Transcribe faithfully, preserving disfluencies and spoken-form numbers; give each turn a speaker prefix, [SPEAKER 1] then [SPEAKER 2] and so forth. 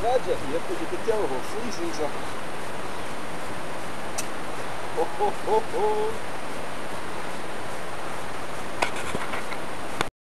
[SPEAKER 1] Nadia hier, porque tem o freezing. Oh, oh, oh, oh.